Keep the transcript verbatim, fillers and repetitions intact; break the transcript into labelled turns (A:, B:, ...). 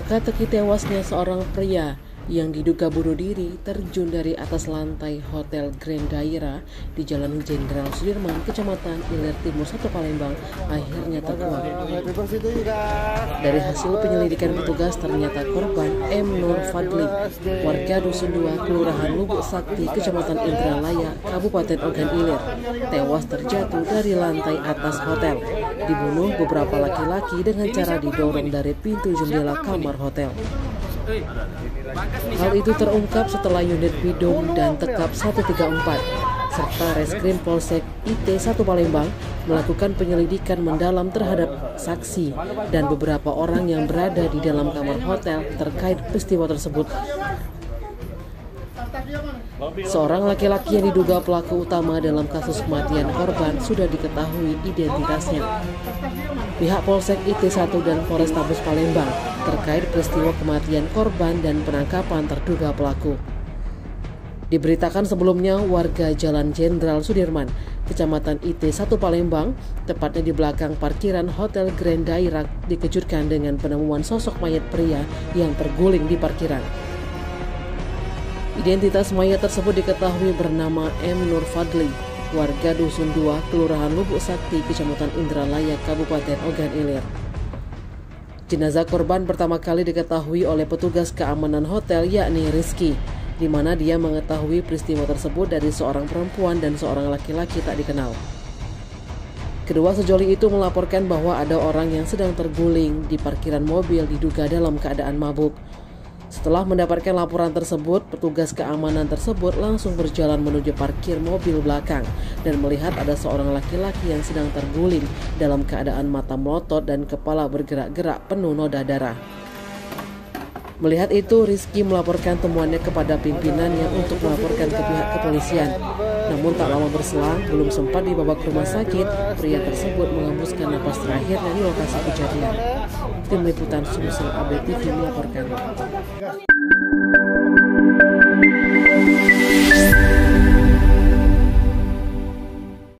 A: Teka-teki tewasnya seorang pria yang diduga bunuh diri terjun dari atas lantai Hotel Grand Daira di Jalan Jenderal Sudirman, Kecamatan Ilir Timur satu Palembang, akhirnya terkuak. Dari hasil penyelidikan petugas, ternyata korban M. Nur Fadli, warga Dusun dua, Kelurahan Lubuk Sakti, Kecamatan Indralaya, Kabupaten Ogan Ilir, tewas terjatuh dari lantai atas hotel. Dibunuh beberapa laki-laki dengan cara didorong dari pintu jendela kamar hotel. Hal itu terungkap setelah unit Bidom dan Tekap seratus tiga puluh empat serta Reskrim Polsek I T satu Palembang melakukan penyelidikan mendalam terhadap saksi dan beberapa orang yang berada di dalam kamar hotel terkait peristiwa tersebut. Seorang laki-laki yang diduga pelaku utama dalam kasus kematian korban sudah diketahui identitasnya. Pihak Polsek I T satu dan Polrestabes Palembang terkait peristiwa kematian korban dan penangkapan terduga pelaku. Diberitakan sebelumnya, warga Jalan Jenderal Sudirman, Kecamatan I T satu Palembang, tepatnya di belakang parkiran Hotel Grand Daira, dikejutkan dengan penemuan sosok mayat pria yang terguling di parkiran. Identitas mayat tersebut diketahui bernama M. Nur Fadli, warga Dusun dua, Kelurahan Lubuk Sakti, Kecamatan Indralaya, Kabupaten Ogan Ilir. Jenazah korban pertama kali diketahui oleh petugas keamanan hotel, yakni Rizky, di mana dia mengetahui peristiwa tersebut dari seorang perempuan dan seorang laki-laki tak dikenal. Kedua sejoli itu melaporkan bahwa ada orang yang sedang terguling di parkiran mobil diduga dalam keadaan mabuk. Setelah mendapatkan laporan tersebut, petugas keamanan tersebut langsung berjalan menuju parkir mobil belakang dan melihat ada seorang laki-laki yang sedang terguling dalam keadaan mata melotot dan kepala bergerak-gerak penuh noda darah. Melihat itu, Rizky melaporkan temuannya kepada pimpinannya untuk melaporkan ke pihak kepolisian. Namun tak lama berselang, belum sempat dibawa ke rumah sakit, pria tersebut mengembuskan napas terakhirnya di lokasi kejadian. Tim Liputan Sumsel A B T V melaporkan.